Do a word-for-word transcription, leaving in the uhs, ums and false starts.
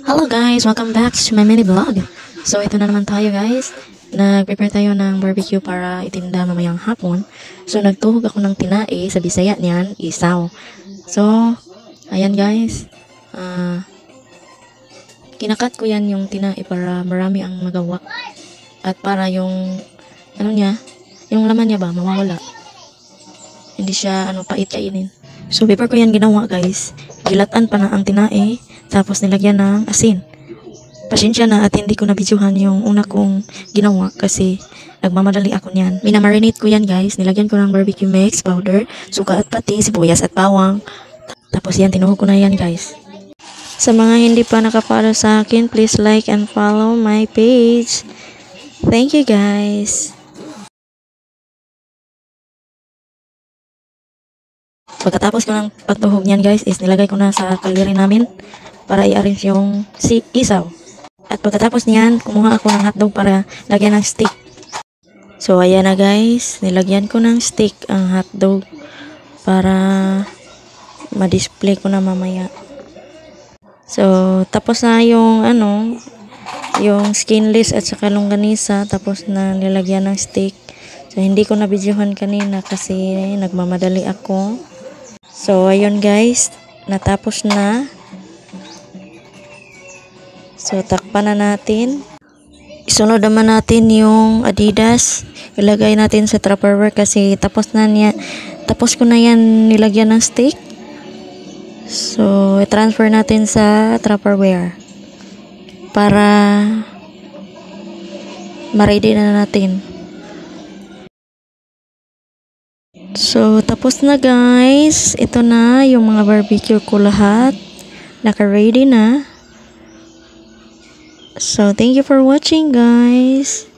Hello guys! Welcome back to my mini vlog. So ito na naman tayo guys. Nag-prepare tayo ng barbecue para itinda mamayang hapon. So nagtuhog ako ng tinae, sa Bisaya niyan, isaw. So, ayan guys. Uh, kinakat ko yan yung tinae para marami ang magawa. At para yung, ano niya, yung laman niya ba, mawawala. Hindi siya, ano, pait kainin. So before ko yan ginawa guys, gilatan pa na ang tinae. Tapos nilagyan ng asin. Pasensya na at hindi ko na-videohan yung una kong ginawa kasi nagmamadali ako niyan. Minamarinate ko yan guys. Nilagyan ko ng barbecue mix, powder, suka at pati, sibuyas at bawang. Tapos yan, tinuhog ko na yan guys. Sa mga hindi pa nakapollow sa akin, please like and follow my page. Thank you guys. Pagkatapos ko ng pagtuhog niyan guys, is nilagay ko na sa kaliri namin para i-arrange yung si isaw. At pagkatapos niyan, kumuha ako ng hotdog para lagyan ng stick. So ayan na guys, nilagyan ko ng stick ang hotdog para ma-display ko na mamaya. So tapos na yung ano, yung skinless at saka longganisa, tapos na nilagyan ng stick. So hindi ko na-videohan kanina kasi nagmamadali ako. So ayun guys, natapos na. So, takpan na natin. Isunod naman natin yung Adidas. Ilagay natin sa Tupperware kasi tapos na niya. Tapos ko na yan nilagyan ng stick. So, i-transfer natin sa Tupperware. Para ma-ready na natin. So, tapos na guys. Ito na yung mga barbecue ko lahat. Naka-ready na. So, thank you for watching, guys.